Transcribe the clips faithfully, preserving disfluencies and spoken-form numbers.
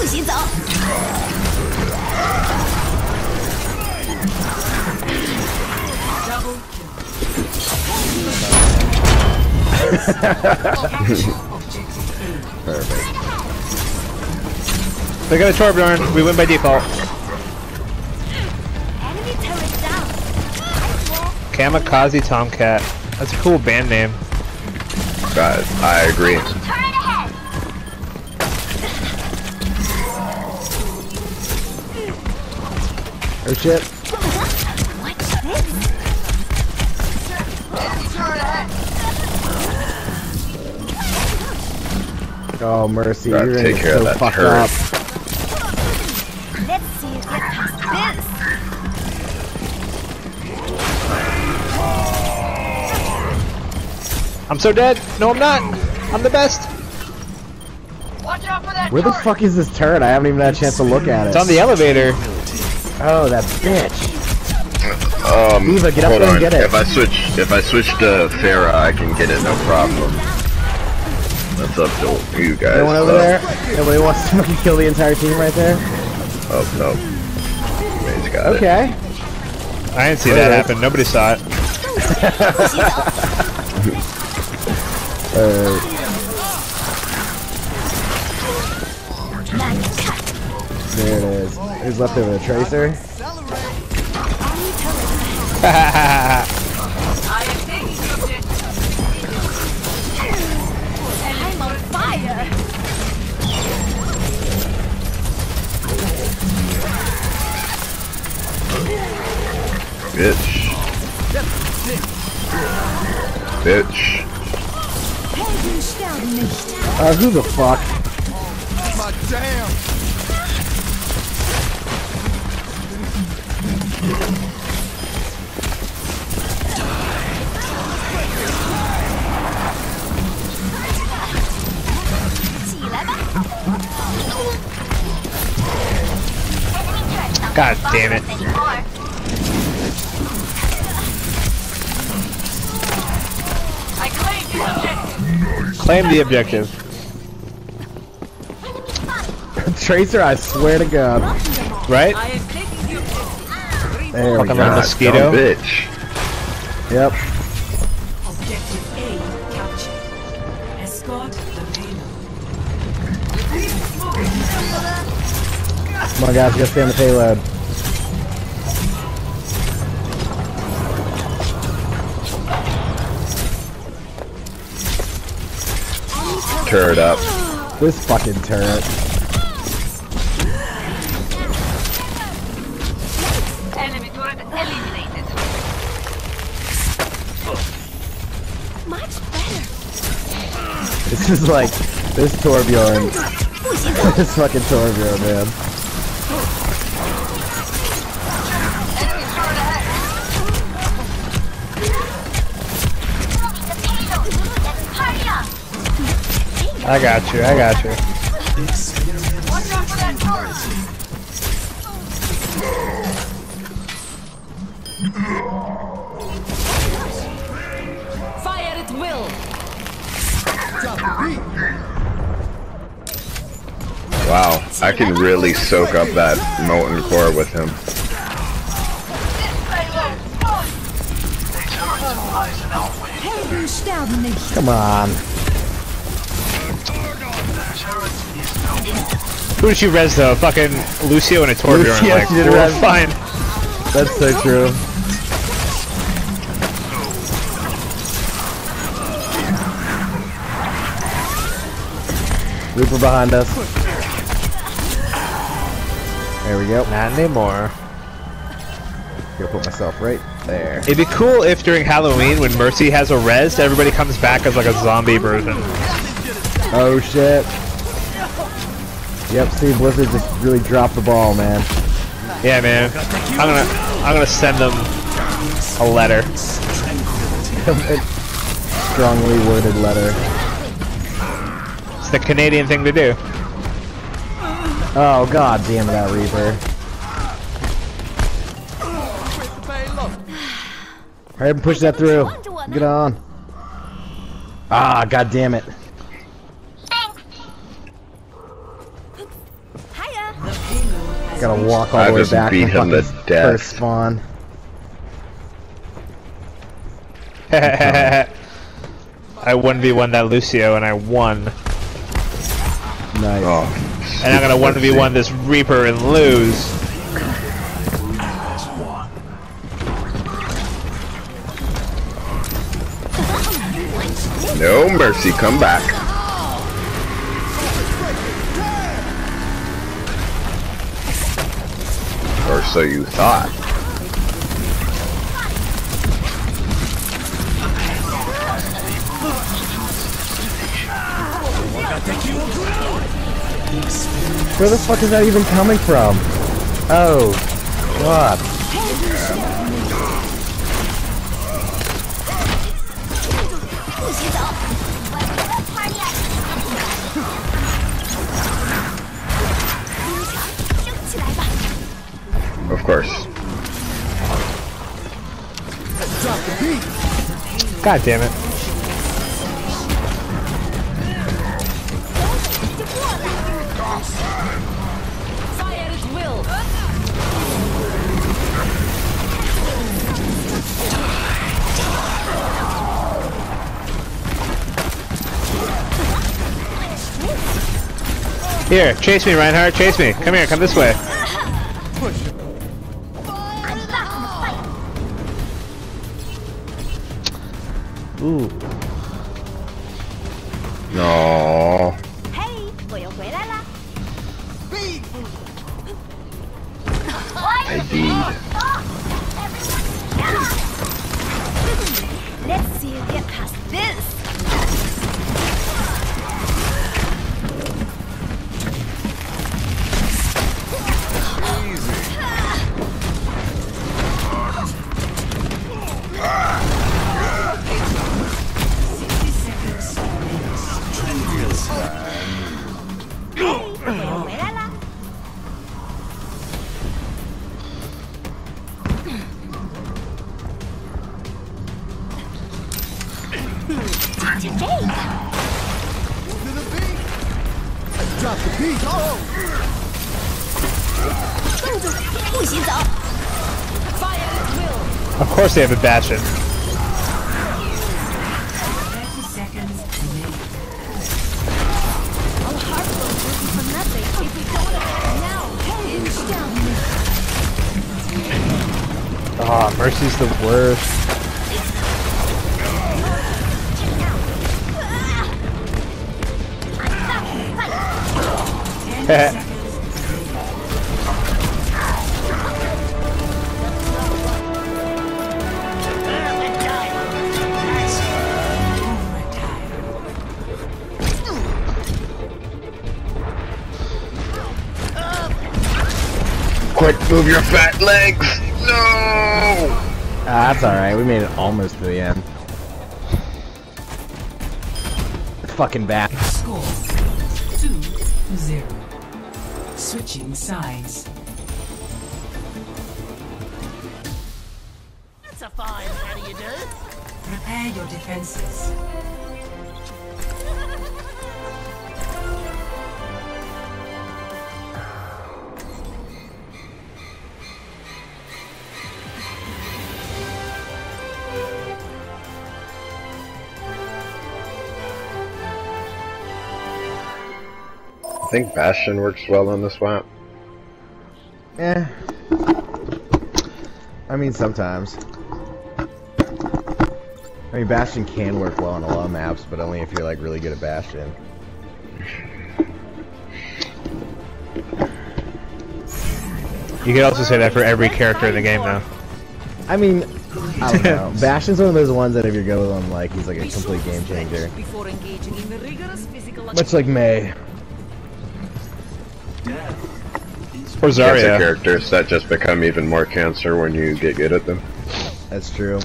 洗澡。 Perfect. They got a Torbjorn. We win by default. Enemy turret down. Kamikaze Tomcat. That's a cool band name. God, I agree. Turret ahead. Oh shit. What's this? Oh mercy, Gotta you're gonna take get care so of that fucked turret. up. Let's see you get past this. I'm so dead. No, I'm not. I'm the best. Where the fuck is this turret? I haven't even had a chance to look at it. It's on the elevator. Oh, that bitch. Um, Eva, get up hold there and on. get it. If I switch, if I switch to Farah, I can get it, no problem. That's up to you guys. Anyone over Uh, there? Nobody wants to fucking kill the entire team right there? Oh no. He's got Okay. I didn't see There that it is. happen. Nobody saw it. Uh, there it is. Who's left over? The Tracer? I'm on fire. it. Bitch. Bitch. Helden sterben nicht. Uh, who the fuck? God damn it. Claim the objective. Tracer, I swear to God. Right? There we Fucking go. like a mosquito. Dumb bitch. Yep. Objective A captured. Escort the payload. Come on, guys, let's stay on the payload. Turret up. This fucking turret. Enemy turret eliminated. Much better. This is like, this Torbjorn. This fucking Torbjorn, man. I got you. I got you. Fire at will. Wow, I can really soak up that molten core with him. Helden sterben nicht. Come on. Who did you res though? Fucking Lucio and a Torbjorn. Lucio, Like, she did we're res. fine. That's so true. Reaper behind us. There we go. Not anymore. Gonna put myself right there. It'd be cool if during Halloween, when Mercy has a res, everybody comes back as like a zombie version. Oh shit. Yep, see, Blizzard just really dropped the ball, man. Yeah, man. I'm gonna, I'm gonna send them a letter. Strongly worded letter. It's the Canadian thing to do. Oh god damn it, that Reaper. Hurry up and push that through. Get on. Ah, god damn it. Gotta walk all I the way just back beat from him to fucking death. first spawn. I one v one that Lucio and I won. Nice. Oh, And I'm gonna one v one this Reaper and lose. no mercy, come back. Or so you thought. Where the fuck is that even coming from? Oh, God. Of course. God damn it. Fire at will. Here, chase me, Reinhardt. Chase me. Come here. Come this way. Ooh. No. Hey, 我又回来啦。 I did. Let's see you get past this. Hey, 我又回来啦。 不许走！ Fire at will. Of course they have a Bastion. thirty seconds remaining. Our heart will listen for nothing if we don't attack now. Hinge down. Ah, oh, Mercy's the worst. Heh. Quick, move your fat legs! No! Ah, that's alright. We made it almost to the end. Fucking bat. Score two to zero. Switching sides. That's a fine, how do you do? Prepare your defenses. I think Bastion works well on this map. Eh. I mean, sometimes. I mean, Bastion can work well on a lot of maps, but only if you're like really good at Bastion. You could also say that for every character in the game, though. I mean, I don't know. Bastion's one of those ones that if you go with him, like, he's like a complete game changer. Before engaging in the rigorous physical Much like May. Or Cancer Zarya. characters that just become even more cancer when you get good at them. That's true.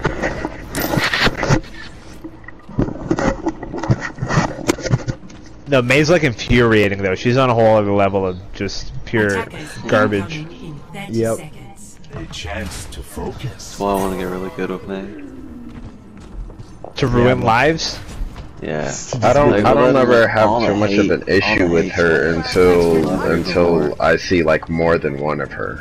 No, May's like infuriating though. She's on a whole other level of just pure Attackers garbage. incoming in thirty Yep. seconds. A chance to focus. That's why I want to get really good with May. To ruin Yeah. lives? Yeah. I don't. Like, I don't all ever the- have all too the much hate- of an all issue the with hate her towards until her. until I see like more than one of her.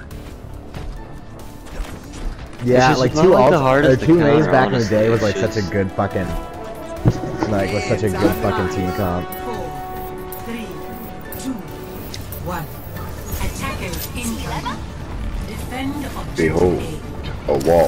Yeah, just like not two like the alts, hardest or to two Mays counter, back in the honestly. day was like It's such a just- good fucking, like was such a good fucking team comp. Four, three, two, one. Attackers incoming. Defend objective Behold, A. a wall.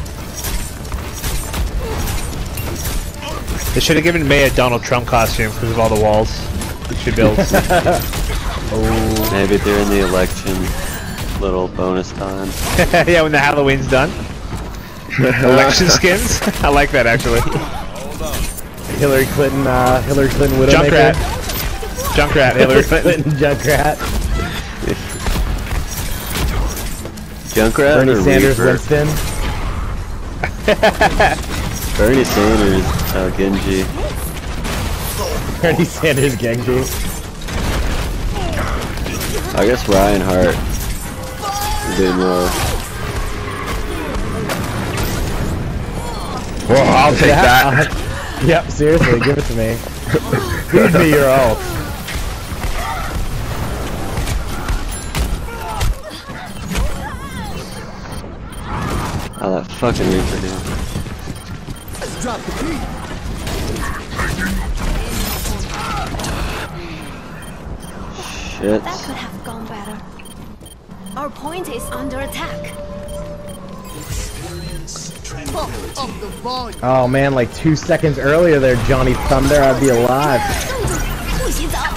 They should have given May a Donald Trump costume because of all the walls she builds. Maybe during the election, little bonus time. Yeah, when the Halloween's done. Election skins. I like that actually. Hillary Clinton, uh, Hillary Clinton Junkrat. Widowmaker. Junkrat. Hillary Clinton. Clinton Junkrat. Junkrat Bernie or Sanders Reaper? Winston. Bernie Sanders, uh, Genji. Bernie Sanders Genji. I guess Ryan Hart. Did more. Well, I'll take Yeah, that. uh, yep, seriously, give it to me. Feed me your ult. Oh, that fucking Reaper, dude. Shit. That could have gone better. Our point is under attack. Oh man, like two seconds earlier there, Johnny Thunder, I'd be alive. 不洗澡。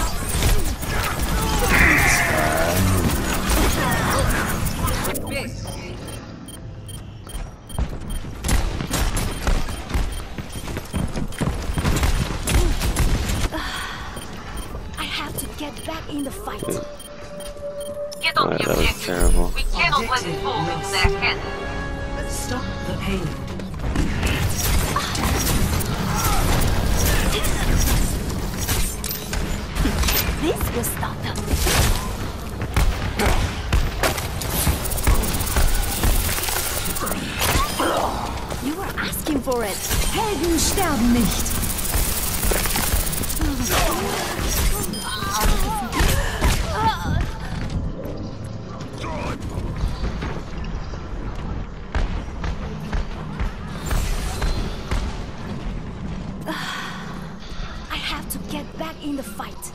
I have to get back in the fight. Get on Alright, the that was objective. terrible. We cannot let it fall into their hands. Stop the payload. This will stop them. You were asking for it. Helden sterben nicht. I have to get back in the fight.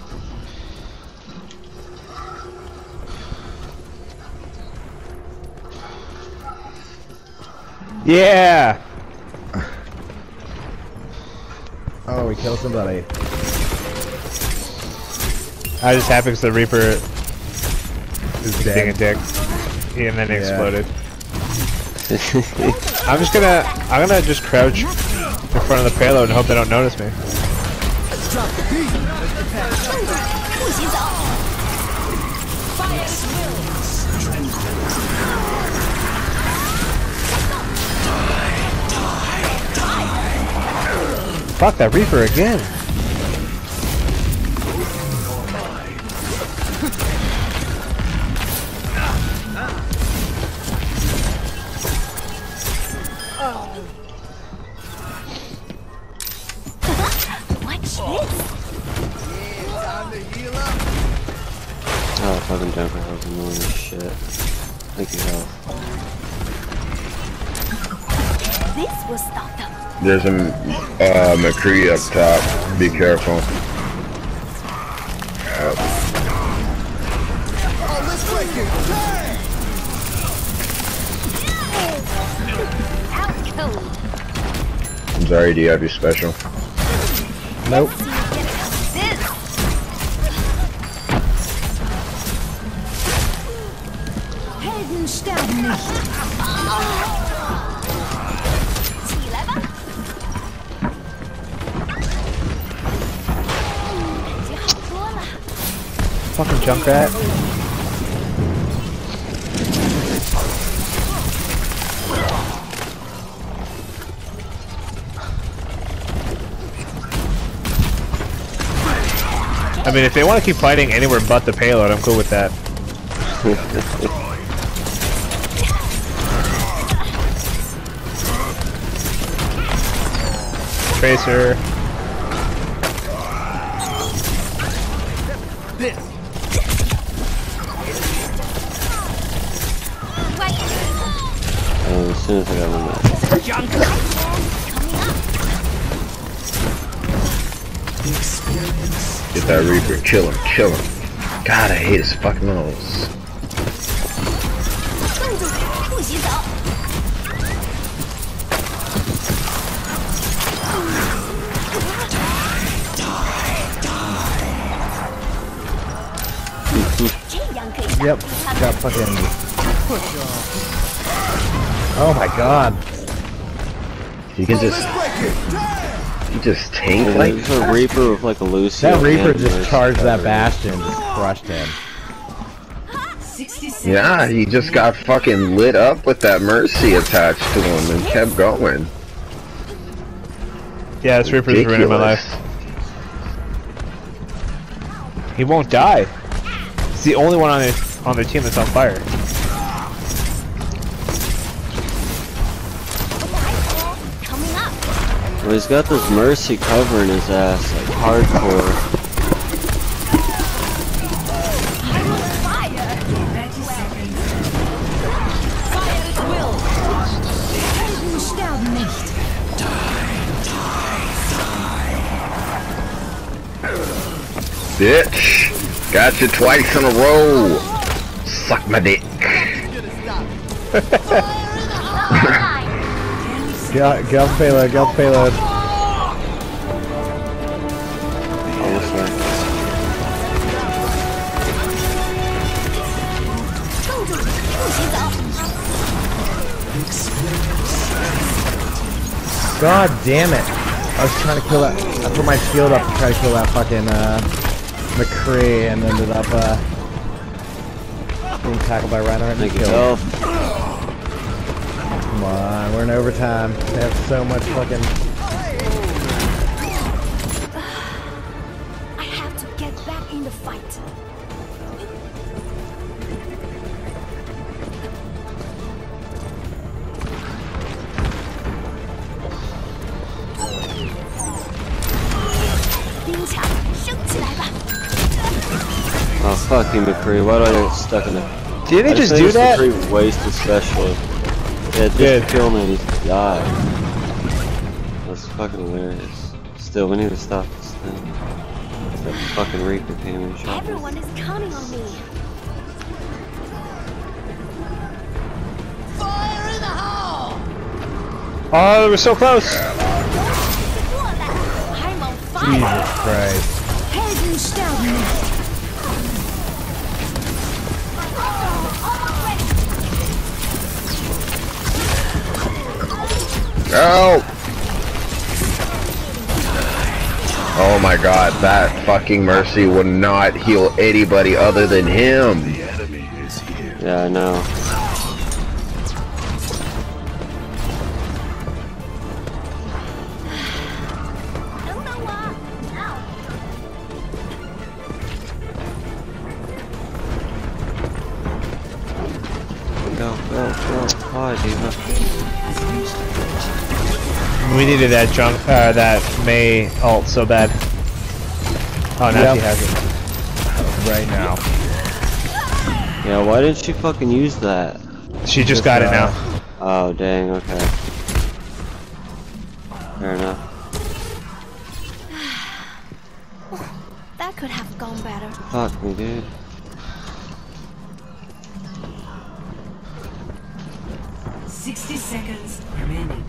Yeah. Oh, we killed somebody. I was just happy because the Reaper Who's being a dead? dick. Yeah, and then he Yeah. exploded. I'm just gonna, I'm gonna just crouch in front of the payload and hope they don't notice me. 不洗澡。 Fuck that Reaper again. Watch this. Oh, fucking Junkrat was annoying as shit. Thank you, health. This will stop them. There's a uh, McCree up top. Be careful. Out cold. I'm sorry, do you have your special? Nope. See you get out of this. Helden sterben nicht. 起来吧。感觉好多了。 Fucking Junkrat. I mean, if they want to keep fighting anywhere but the payload, I'm cool with that. Tracer. soon as I got one. Get that Reaper, kill him, kill him. God, I hate his fucking nose. Yep, got fucking. Oh my god. You can just, you just tank like There's a Reaper with like a Lucio. That Reaper and just Mercy charged that cover. Bastion and just crushed him. sixty seconds. Yeah, he just got fucking lit up with that Mercy attached to him and kept going. Yeah, this Reaper's ruining my Ridiculous. life. He won't die. He's the only one on their on their team that's on fire. Coming up. Well, he's got this Mercy covering his ass, like hardcore. I'm on fire. thirty seconds. Fire at will. Helden sterben nicht. Bitch! Got you twice in a row! Suck my dick. Get, get off payload, get off payload. Almost there. God damn it. I was trying to kill that. I put my shield up to try to kill that fucking uh, McCree and ended up uh, being tackled by Reinhardt and Make it killed. tough. Come on, we're in overtime. They have so much fucking. I have to get back in the fight. Oh fuck you, McCree. Why do I get stuck in there? Didn't he I just think do that? McCree wasted special. Yeah, just Good. kill me and he's died. That's fucking hilarious. Still, we need to stop this thing. That fucking Reaper came and shot me. Everyone is counting on me. Oh, we're so close. I'm on fire. Jesus Christ. Helden sterben nicht. Oh! Oh my god, that fucking Mercy would not heal anybody other than him. Yeah, I know. Don't know what. Go, go, go. Why, Diva? We needed that junk, uh, that May ult so bad. Oh, now Yep. she has it. Right now. Yeah, why didn't she fucking use that? She just Just, got it uh, now. Oh, dang, okay. Fair enough. That could have gone better. Fuck me, dude. sixty seconds remaining.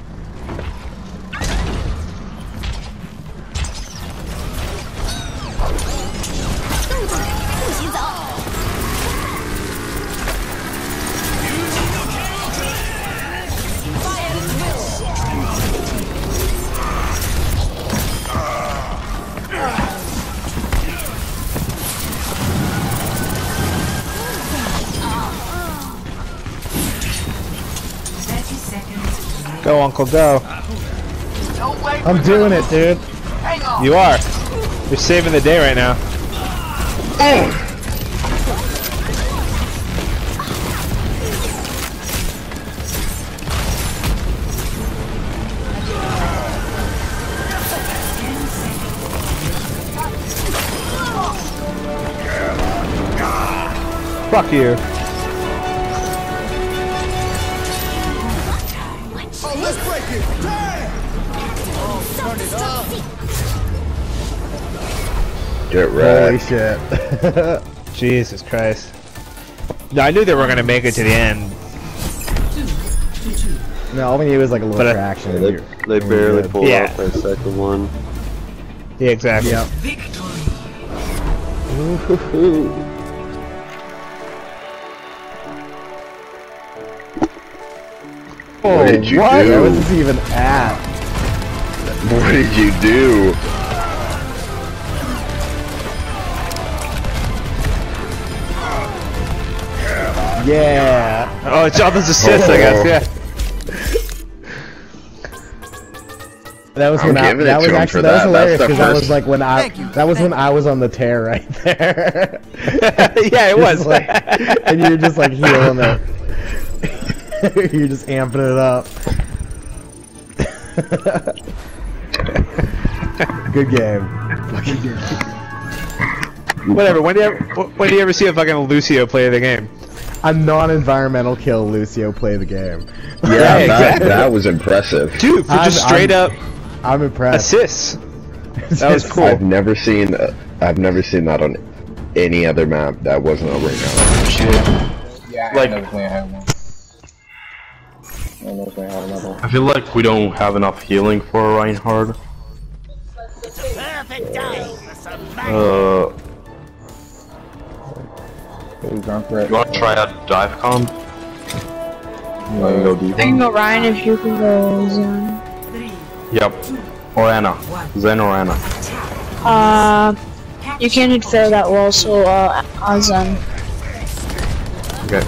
thirty seconds. Go, Uncle, go. I'm doing it, dude. You are. You're saving the day right now. Fuck you. Get Holy wrecked. shit. Jesus Christ. No, I knew they were gonna make it to the end. No, all we need was like a little But I- traction. and They, you're- they and we're barely good. pulled Yeah. off their second one. Yeah, exactly. Yep. What did you What? do? Where was this even at? What did you do? Yeah. Oh, it's all those assists, I guess. Yeah. That was I'm when I, giving it that to was him actually for that was that. hilarious That's the because that was first- like when I that was when I was on the tear right there. Yeah, it Just was. like, and you're just like healing it. You're just amping it up. Good game. Good game. Whatever. When do you ever, when do you ever see a fucking Lucio play the game? A non-environmental kill Lucio play the game. Yeah, Yeah, that, exactly. that was impressive. Dude, for just I'm- straight I'm- up I'm impressed. assists. That was cool. I've never seen uh, I've never seen that on any other map that wasn't a ring out. Yeah, Like- I know I have one. I know I have another one. I feel like we don't have enough healing for Reinhardt. Uh, Who's gone for it? you wanna try out dive comp? You wanna go deep? I can go Ryan if you can go Zen. Yep. Or Anna. Zen or Anna. Uh, you can't hit fair that well, so uh, uh Zen. Okay.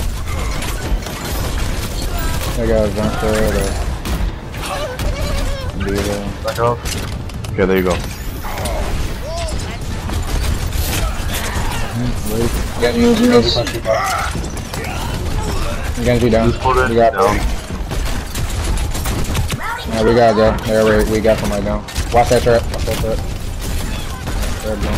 I got gone for it or Diva. Back up. Okay, there you go. Genji, Use Genji, this. punch you back. Genji down. We got Down. Yeah, we gotta go. There, we, we got somebody down. Watch that trap. Watch that trap. There we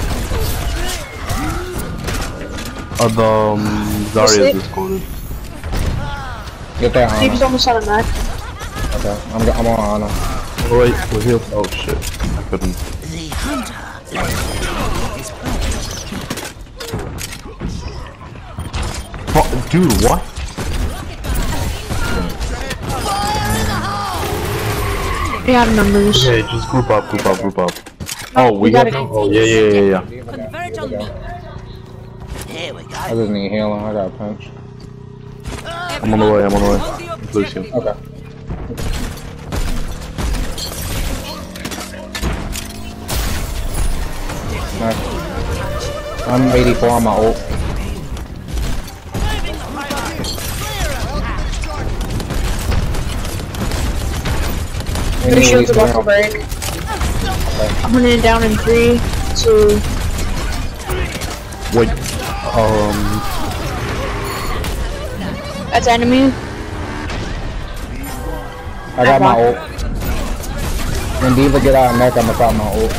go. Uh, the um, Zarya is discorded. Get that Steve's Ana. almost out of mech. Okay, I'm, go- I'm on Ana. Oh wait, we're healed. Oh shit. I couldn't. Oh, dude, what? We have numbers. Okay, just group up, group up, group up. Oh, we, we got gotta- Oh, yeah, yeah, yeah, yeah. Converge on me. I just need healing. I got a punch. I'm on the way, I'm on the way. Lucian. Okay. Nice. I'm eighty-four on my ult. We Your need shield's at least about to one. break. I'm putting it down in three, two. Wait. Um. That's enemy. I got my ult. When Diva get out of mech, I'm gonna pop my ult.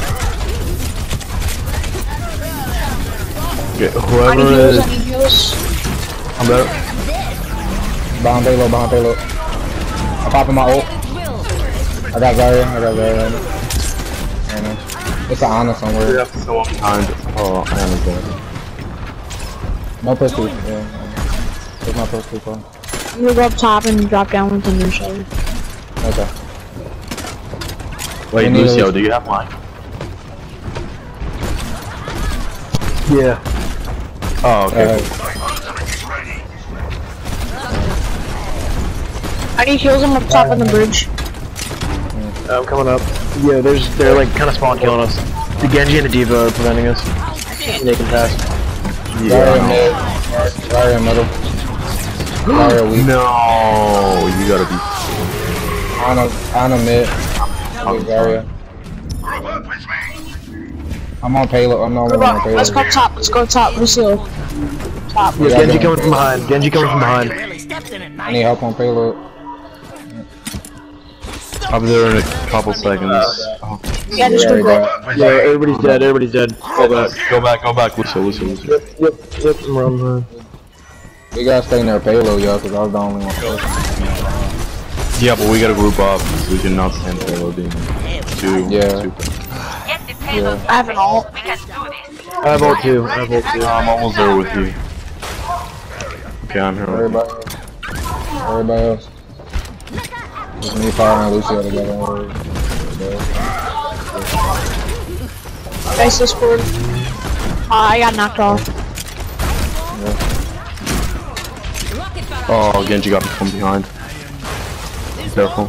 Okay, I whoever need heals, is. I need heals. I'm there. Behind payload, behind payload. I'm popping my ult. I got Zarya, I got Zarya. Ana. It's an Ana somewhere. Yeah, someone behind. Oh, Anna's there. No pistol. Yeah. Where's my pistol from? I'm gonna go up top and drop down with the new shoulder. Okay. Wait, We need Lucio, at do you have mine? Yeah. Oh, okay. Uh, I need heals, I'm up top on the bridge. I'm coming up. Yeah, there's they're like kind of spawn killing us. The Genji and the Diva are preventing us. They can pass. Zarya mid. Zarya middle. Zarya weak. No, you gotta be. Ana, Ana mid. With Zarya. I'm on payload. I'm not Go one on up, payload. let's go top, let's go top, Lucio. Top. Yeah, Genji go. coming from behind. Genji coming from behind. I need help on payload. I'll be there in a couple seconds. Oh. Yeah, just There we go. go. Yeah, everybody's dead. Everybody's dead. Go back. Go back, go back, Lucio, Lucio, Lucio. Yep, yep, yep. I'm running behind. We gotta stay near payload, y'all, cause I was the only one. Yeah, but we gotta group up so we can not stand payloading. Two, Yeah. two. Yeah. I have an ult. We can do this. I have ult too. I have ult too. I'm almost there with you. Okay, I'm here with you. Everybody, everybody else. Just me, Fire, and Lucio together. Guys, Discord. Uh, I got knocked off. Oh, Genji got me from behind. Careful.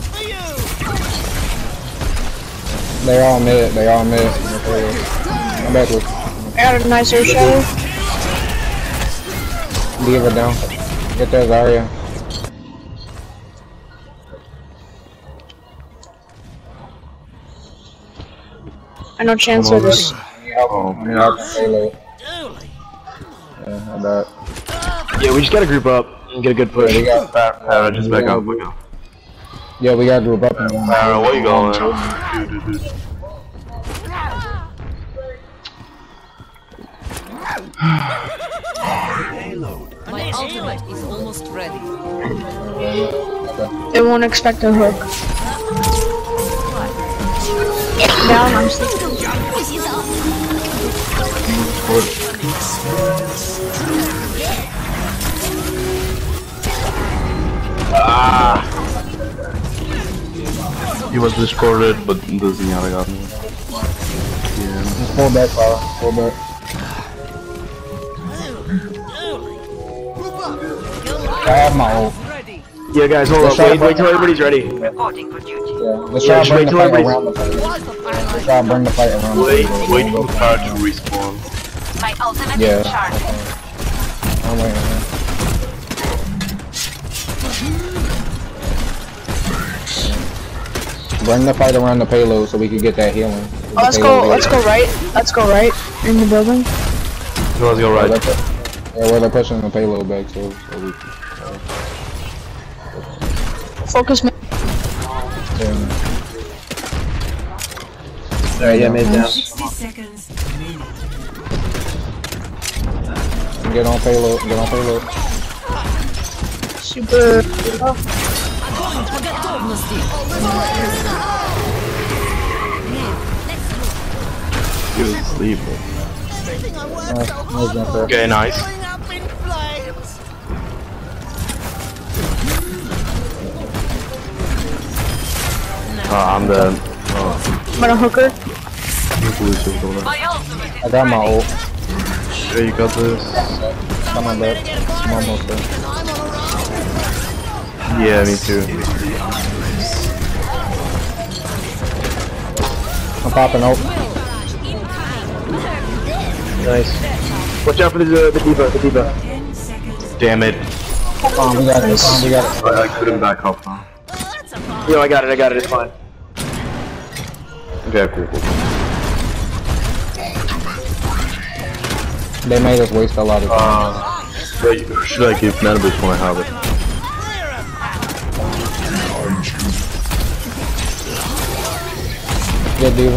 They all mid. They all mid. I'm back with. I got a nice air shadow. Leave her down. Get that Zarya. I know chance for this. Oh, I mean, I'll payload. Yeah, I bet. Yeah, we just gotta group up and get a good push. Yeah, we got, Farah, just back up, back up. yeah, we gotta group up and Farah, where you going? Dude, dude, dude. My ultimate is almost ready. They won't expect a hook. Down, I'm sleeping. Ah! He was discorded, but doesn't have got me. Yeah. just pull back, Fire. Pull back. I have my ult. Yeah, guys, hold Let's up. try Wait, to wait till everybody's ready. Reporting for duty. Yeah, let's Yeah, try just to bring wait the till fight everybody's- around the fight. Let's try to bring the fight around the Wait, fight. wait for the car to respawn. My ultimate Yeah. is charged. I'm waiting. Man. Bring the fight around the payload so we can get that healing. Oh, let's go, let's go right. Let's go right in the building. So let's go right. Yeah, where they're pushing the payload back, so, so we can. Focus me. Yeah. Alright, yeah, mid down. sixty seconds remaining. Get on payload, get on payload. Super. Oh, He was asleep. Nice, nice jump there. Okay, nice. Uh, I'm dead. Oh, I'm gonna hooker. Lucius over there. My ultimate is I got my ult. Yeah, you got this. Come on, back. I'm almost there. Yeah, me too. I'm popping ult. Nice. Watch out for the, uh, the diva, the diva. ten seconds. Damn it. Come on, we got it. Come on, we got it. I, I couldn't back up now. Yo, I got it, I got it, it's fine. Okay, cool, cool, cool. They made us waste a lot of time. Uh, wait, should I keep Nanobus when I have it? Get Diva.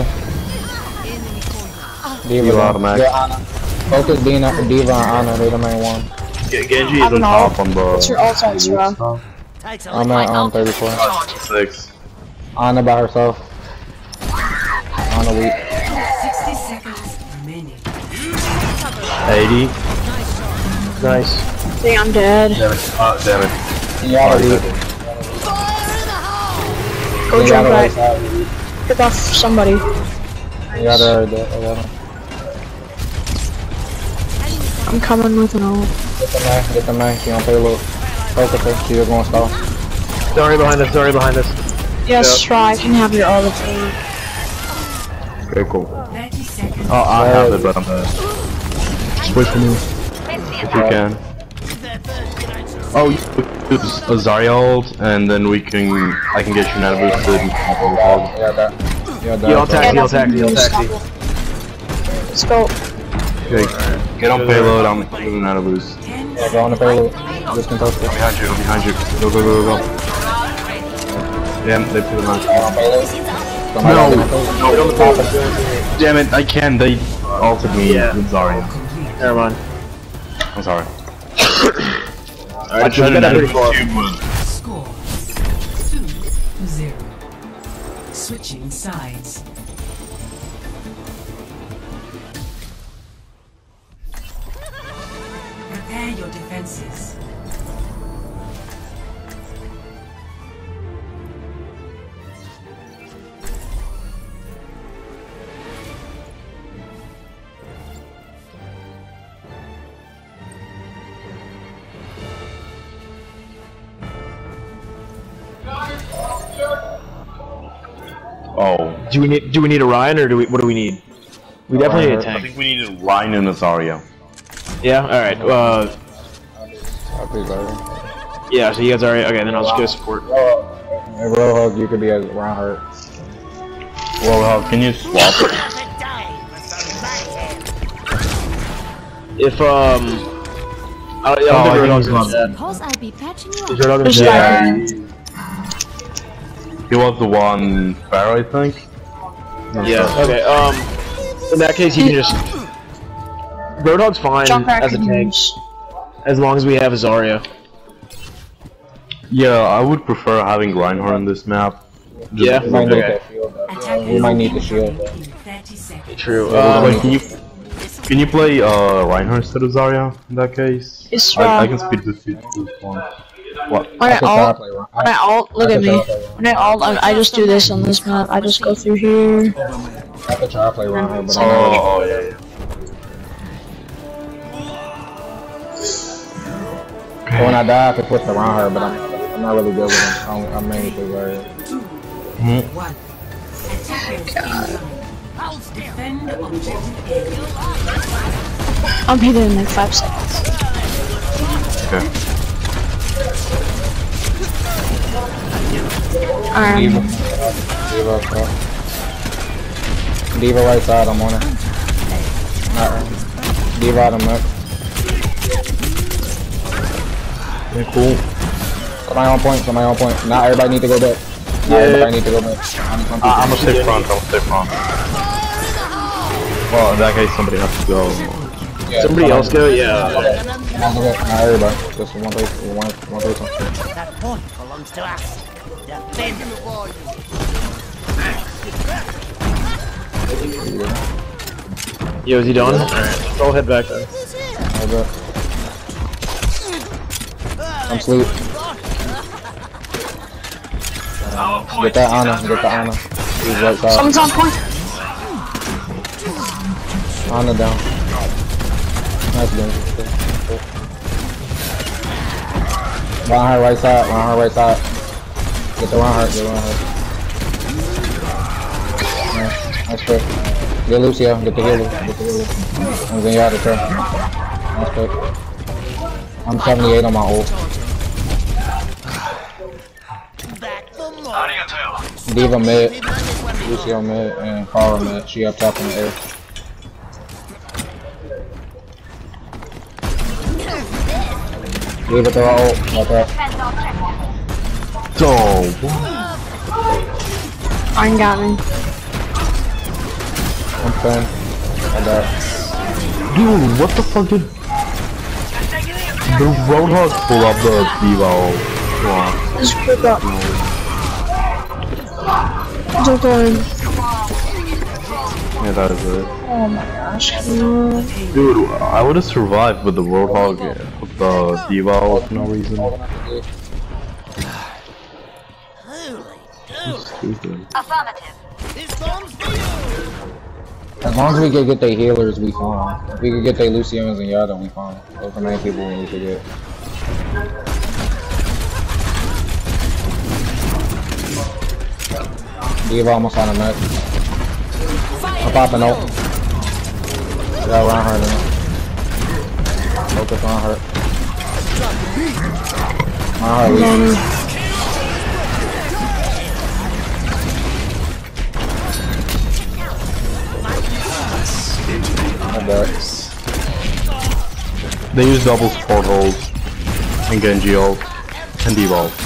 Diva. You down. automatic. Get Ana. Focus Dina, Diva and Ana. They're the main one. G Genji I is don't on know. top on the... What's your ult on, Zero? I'm at um, thirty-four. Six. Ana by herself. Ana weak. sixty seconds remaining. eighty. Nice. Dang, I'm dead. Damn it. Uh, damn it. You gotta weak. Go You jump gotta right. right. Pick off somebody. You gotta right. I got him. I'm coming with an ult. Get the knife. Get the knife. She on payload. Focus her. She is gonna stall. Sorry behind us, sorry behind us. Yes, try. I can have your ult. Okay, cool. thirty seconds. Oh, I have it, but I'm dead. Switch for me. If you can. Oh, you do a Zarya ult, and then we can, I can get you now boosted. Yeah, that. Yeah, that. Yo, taxi, Yeah, yo, taxi, yo, taxi. Let's go. Okay, get on payload, I'm giving that a boost. Yeah, go on the payload. Just can touch it. Behind you, behind you. Go, go, go, go, go. Yeah, they put it on. No! Damn it, I can, they altered me Yeah. with Zarya. Never mind. I'm sorry. Alright, I tried got to pretty far. too, but Score two to zero. Switching sides. Prepare your defenses. Oh. Do we need do we need a Ryan or do we what do we need? We definitely need a I tank. think we need a Ryan and a Zarya. Yeah. All right. Uh. I'll be better. Yeah. So you guys are okay. Then I'll just go support. Hey, Roadhog, you could be a Reinhardt. Well, can you swap it? If um. I don't, I don't Oh, I think think Roadhog's he's in on. chat. Suppose I'll be patching you Is up. Roadhog in There's chat? like- He was the one fair, I think. Yeah. Okay. Um. In that case, you can just. Roadhog's fine Junkrat as a can tank, use. as long as we have a Zarya. Yeah, I would prefer having Reinhardt on this map. Yeah. We might need Okay. that shield. though. We might need the shield. In thirty seconds. True. Yeah, Um, Wait, can you can you play uh Reinhardt instead of Zarya in that case? It's I, I wrong. can speed this to this one. What? When I I could try to alt, play Reinhardt. when I alt, look I at could me. try to play Reinhardt. When I alt, I, I just do this on this map. I just go through here. I could try to play Reinhardt, but I'm Oh, not really oh yeah, yeah. But when I die, I could switch to Reinhardt, but I'm, I'm not really good with him. I'm, I'm mainly play Zarya. One. Attackers incoming. Defend objective A. I'm hitting in like five seconds. Okay. Diva. Um, Diva up top. Diva right side, I'm on her. Alright. Diva out of mech. Yeah, cool. Somebody on point, somebody on point. Not everybody need to go back. Not Yeah. everybody need to go back. I'm, I'm, Uh, I'm gonna stay front. I'm gonna stay front. Well, in that case, somebody has to go. yeah, somebody else go. Yeah. Not not everybody. Just one person. One, one person. That point belongs to us. Defend the wall. Yo, is he done? Alright. I'll head back then. Okay. I'm sleep. Get that Ana. Get the Ana. He's right side. someone's on point. Ana down. Nice game. Reinhardt right side. Reinhardt right side. Get the Reinhardt. Get the Reinhardt. Nice. Nice pick. Get Lucio. Get the healer. Get the healer. I'm getting you out of the Nice pick. I'm seventy-eight on my ult. Diva mid. Lucio mid. And Farah mid. She up top in the air. Leave it to her ult. Like that. So, Iron got me. I'm staying. I died. dude, what the fuck did the Roadhog pull up the Diva? Wow. Just quick up. Don't go in. Yeah, that is it. Oh my gosh. No. Dude, I would have survived with the Roadhog with the Diva for no reason. Stupid. Affirmative. As long as we can get their healers, we fine. If we can get their Lucians and Yada, we fine. Those are the main people we need to get. Diva almost on the net. I'm popping out. I got Reinhardt in it. Focus Reinhardt. Reinhardt leave. They use double support holes and Genji ult and Diva ult.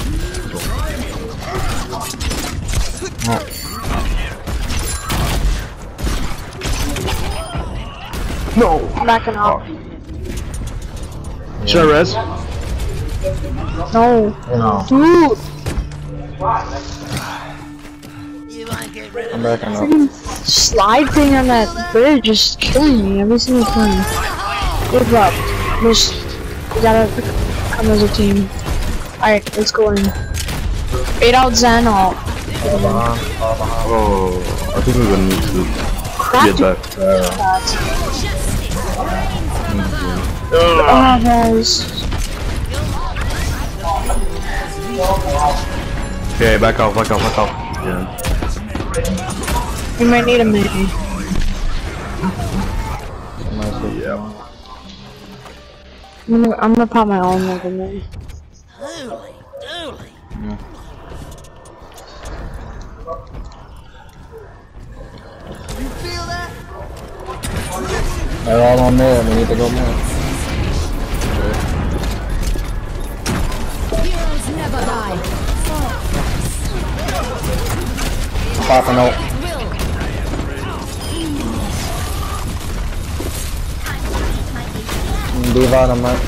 No! I'm backing up. Should I res? No. No. Dude. I'm backing up. Freaking slide thing on that bridge is killing me every single time. Give up. Just we gotta come as a team. Alright, let's go in. Eight out Zen ult. Fall behind, fall behind. Oh, I think we're gonna need to get back. Uh, Oh, guys. okay, back off, back off, back off. Yeah. We might need a maybe. Yeah. I'm gonna, I'm gonna pop my own over me. Holy dooly. Yeah. You feel that? They're all on there. We need to go more. Heroes never die. I'm popping out. Diva, I'm not.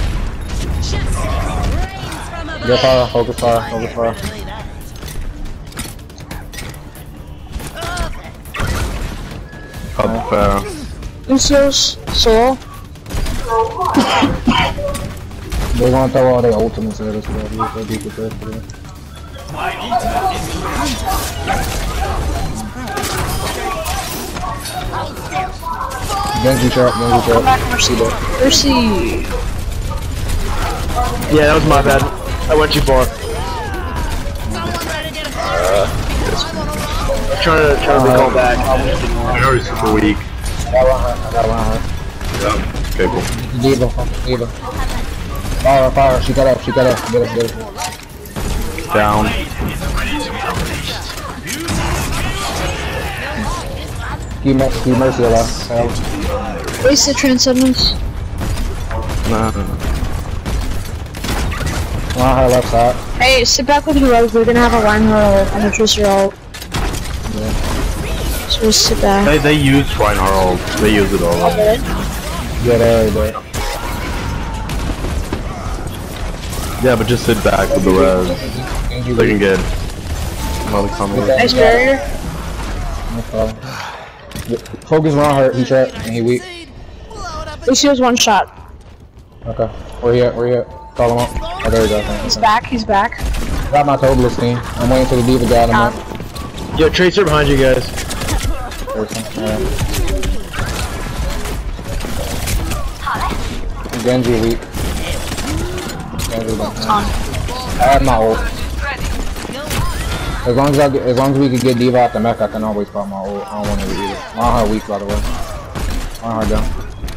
Get fire, focus fire, focus fire. Up fire. Lucius, Soul. They're gonna throw all their ultimates at us, bro. They'll be prepared for that. Genji trap, Genji Come trap. back, Mercy. Mercy. Yeah, that was my bad. I went too far. I'm trying to trying to recall back. I know he's super weak. I got one hurt, I got one hurt. Yeah. Okay, cool. Diva, Diva. Fire, fire, she got up, she got up. Get up, get up. Down. Keep, keep Mercy alive. Waste the transcendence. Nah, nah, nah. One on her left side. Hey, sit back with your ult. We're gonna have a Reinhardt ult and a Tracer ult. Yeah. So just sit back. They, they use Reinhardt ult. They use it all. Okay. Yeah, there, there. Yeah, but just sit back with the res. They can get another combo. Nice barrier. No problem. Focus on her, he trapped, and he weak. Lucio's one shot. Okay. Where he at? Where he at? Call him up. Oh, there we go. He's back, he's back. Got my Tobalist team. I'm waiting for the Diva guy to up. Yo, Tracer behind you guys. Yeah. Genji weak. Genji weak. I have my ult. As long as I get, as long as we can get Diva out the mech, I can always pop my ult. I don't want to do it. On her weak, by the way. On her down.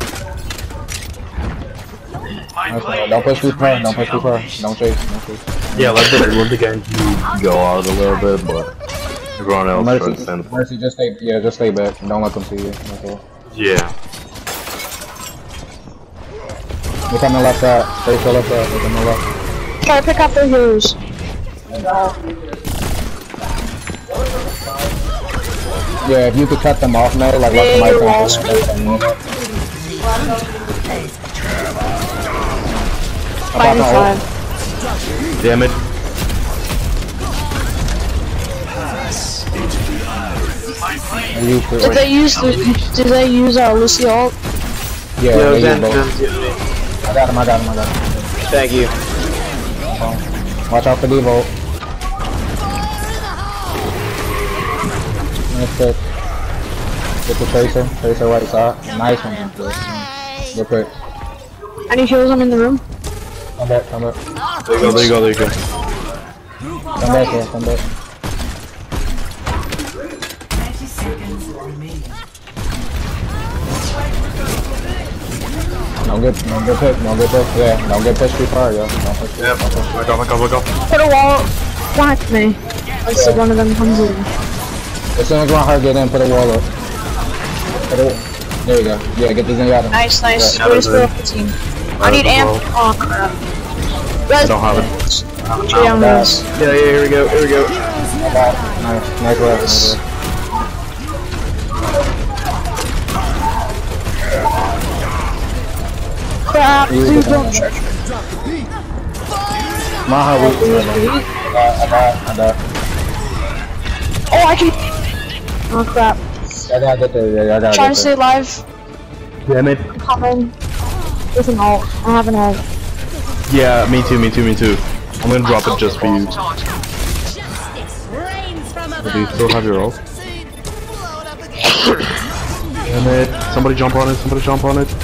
Nice. Don't push too far. Don't push too far. Don't chase. Don't chase. Yeah, let the let the Genji go out a little bit, but everyone else try to Mercy, stand. Mercy, just stay. Yeah, just stay back. Don't let them see you. Okay. Yeah. Look on the left side. Stay still left side. Look on the left. Try to pick up their heroes. Yeah, if you could cut them off now, like Yeah, let your somebody walls. come Five and five. Damn it. Did they use the? Did they use our Lucy ult? Yeah, Yo, they Zen, use both. Zen, I got him, I got him, I got him. thank you. Watch out for Devo. Nice pick. Get the Tracer. Tracer right side. Nice one. Good pick. Any heroes? I'm in the room. Come back, come back. There you go, there you go, there you go. Come back here, come back. thirty seconds remaining. Don't get, don't get pushed, don't get pushed. Yeah, don't get pushed too far, yo. Don't push. Yep. Let go, let go, let go. Put a wall behind me. Once Yeah. one of them comes in. As soon as one her get in, put a wall up. Put a, there you go. Yeah, get this thing out of Nice, nice. Yeah, Where's that's the it. team? I need amp. Oh crap. I don't have it. Three on this. Yeah, yeah, here we go, here we go. Nice, nice work, nice work. Crap. Please don't charge. My heart weak. I got, I got, I got. Oh, I can. Oh crap. I gotta get there. Yeah, I gotta Trying get to there. stay alive. Damn it. I'm coming. With an ult. I have an ult. Yeah, me too, me too, me too. I'm gonna drop it just for you. Justice reigns from above. Do you still have your ult? Damn it. Somebody jump on it, somebody jump on it.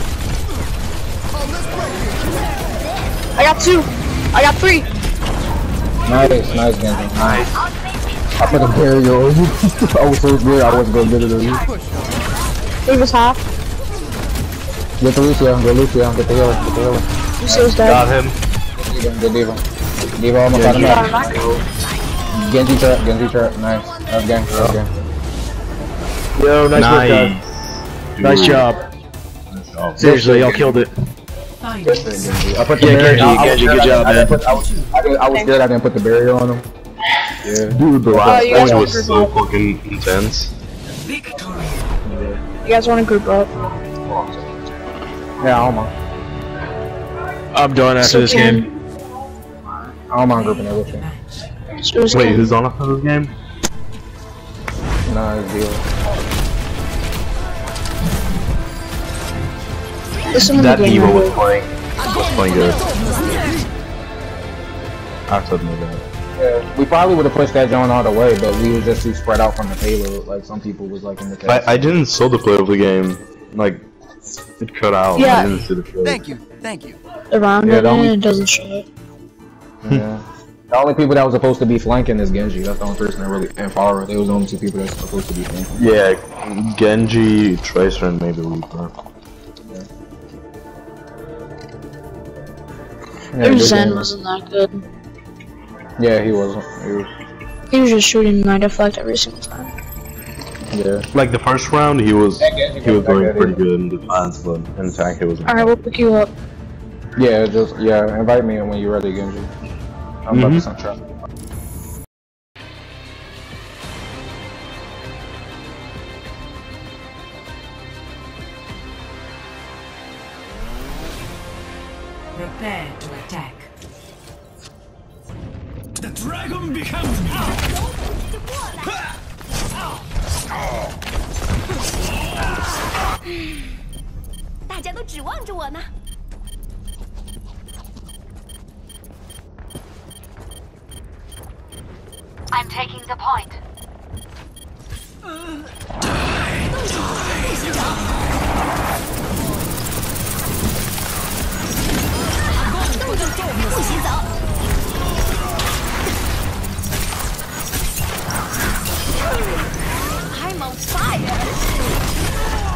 I got two. I got three. Nice, nice, Genji. Nice. I put a barrier on you. I was so good, I wasn't gonna get it on you. Leave us half. Get the Lucio, get Lucio, get the healer, get the healer. Lucio's dead. Got him. Get Diva. Diva almost got him out. Genji trap, Genji trap. Nice. That's game, that's game. Yo, nice, Nice. work, guys. Nice job. Nice job. Seriously, y'all killed it. Find Yes, sir, Genji. I put the Yeah, barrier. Genji, I- I was Genji, scared good I- job, I didn't man. put- I was, I, didn't, I was scared I didn't put the barrier on him. Yeah. Dude, the Oh, last you guys point want was to so group up? fucking intense. victory. You guys want to group up? Yeah, I don't mind. I'm done after this Still can. game. I don't mind grouping it with you. Still Wait, can. who's on after this game? Nah, it's deal. Listen to That the game. Evo was right? playing, was playing good. I have to admit that. Yeah, we probably would have pushed that joint all the way, but we was just too spread out from the payload. Like some people was like in the cast. I, I didn't saw the play of the game. Like, it cut out. Yeah. I didn't see the play. Thank you, thank you. Around Yeah, it the only- and it doesn't show it. Yeah. The only people that was supposed to be flanking is Genji. That's the only person that really, and Farah. They was the only two people that's supposed to be flanking. Yeah, Genji, Tracer, and maybe Reaper. Yeah, Their good Zen game. wasn't that good. Yeah, he wasn't. He was. He was just shooting my deflect every single time. Yeah. Like the first round, he was That Genji he was wasn't that doing good pretty either. good in defense, but in attack he was. Alright, we'll pick you up. Yeah, just yeah. Invite me when you're ready, Genji. I'm about Mhm. to send trap. Prepare to attack. The dragon becomes now. 大家都指望着我呢。 I'm taking the point. 动就动，不许走。I'm on fire.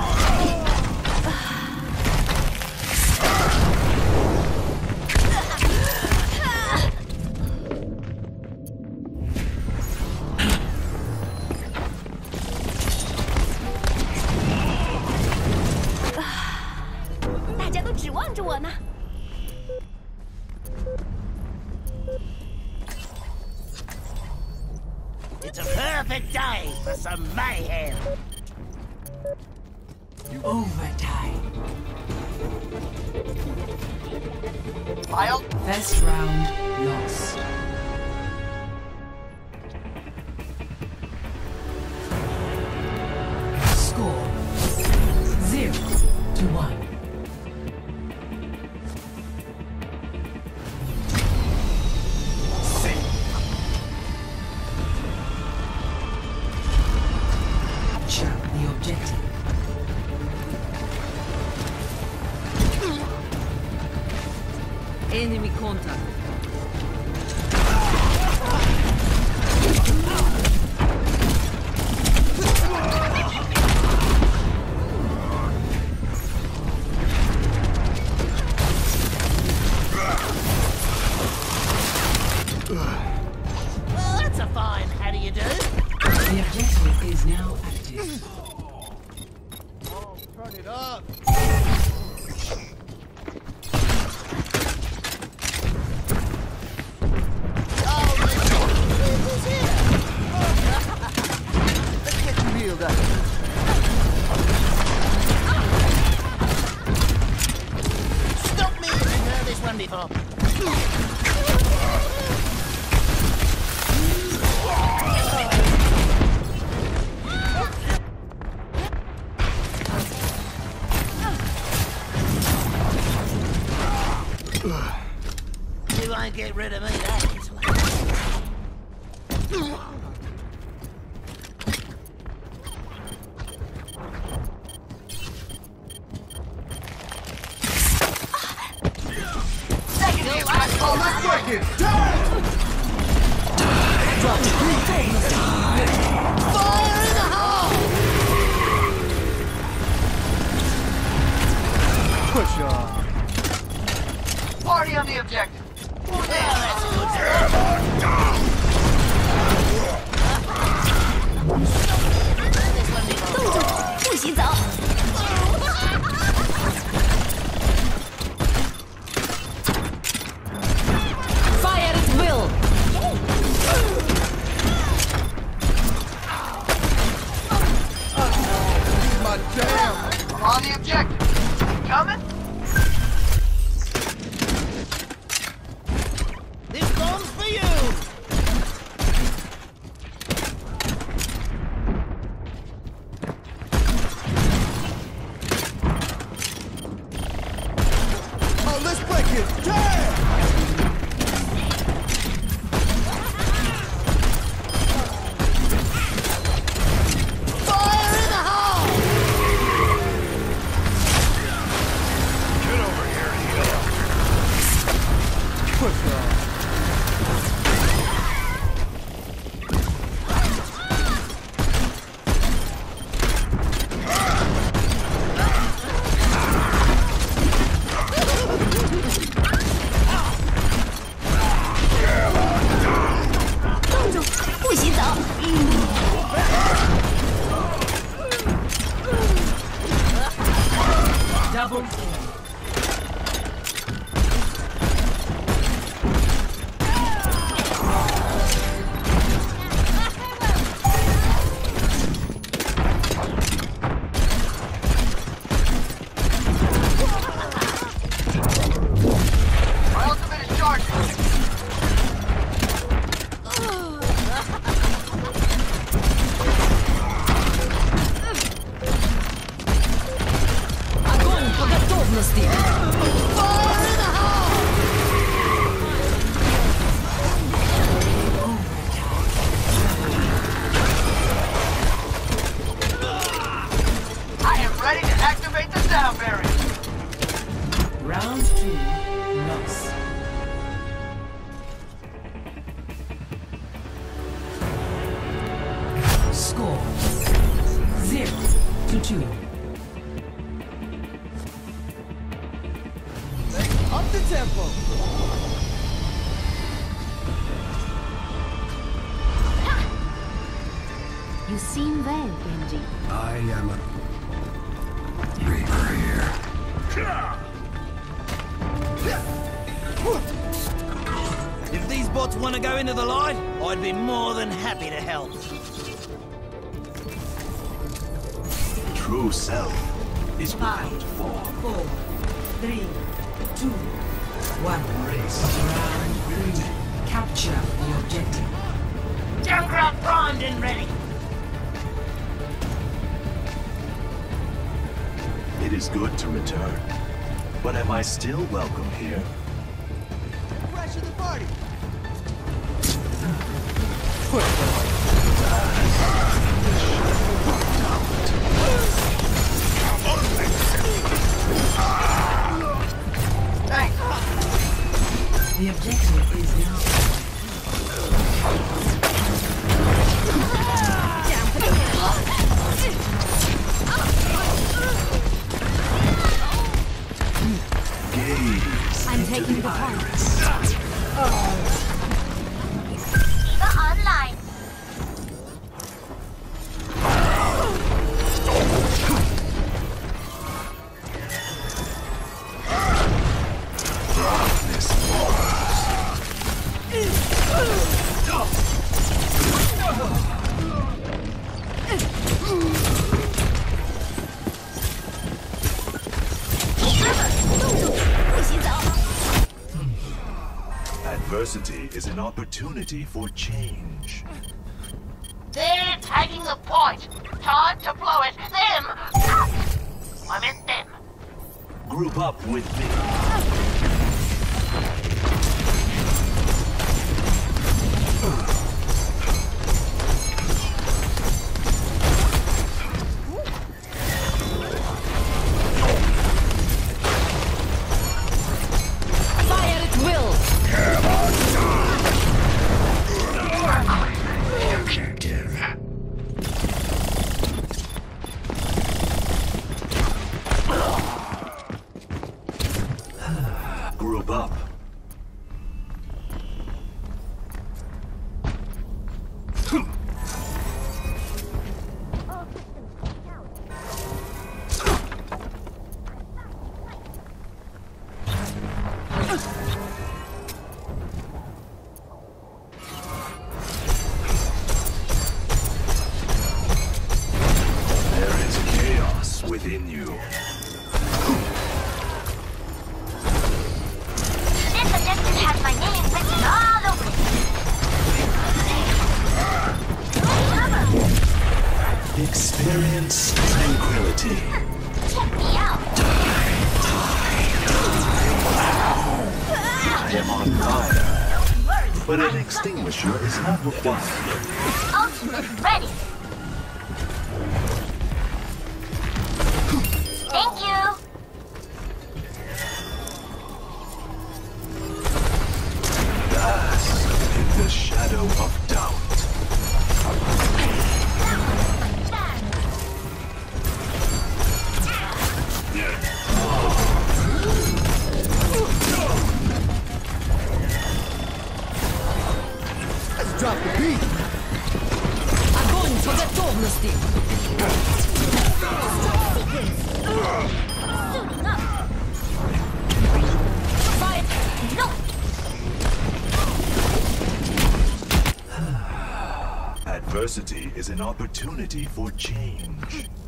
It's a perfect day for some mayhem. Overtime. I'll First round lost. Score zero to one. Capture the objective. Enemy contact. Well, that's a fine how do you do? The objective is now active. Turn it up. Let's get you healed up. Stop me if you've heard this one before. Push on. Party on the objective. Fire at will. My damn! On the objective. Coming? This bomb's for you. Oh, let's break it. Damn! Fire in the hole! Get over here, healer. Push on. Double kill. My ultimate is charging. Огонь по готовности. I am ready to activate the sound barrier. Round two, loss. Score zero to two. Up the tempo. You seem well, Genji. I am a Reaper here. If these bots want to go into the light, I'd be more than happy to help. True self is Five, without form. four, three, two, one. Race. Round three. Capture the objective. Junkrat primed and ready. It is good to return. But am I still welcome here? Pressure the party. Thanks. The objective is now. I'm taking the point. Diva online. Adversity is an opportunity for change. They're taking the point. Time to blow it. Them. I meant them. Group up with me. continue. This objective has my name written all over it. Experience tranquility. Check me out. I am on fire, but an extinguisher is not required. Ultimate ready. Thank you. Bask in the shadow of doubt. Let's drop the beat. Огонь по готовности. Adversity is an opportunity for change.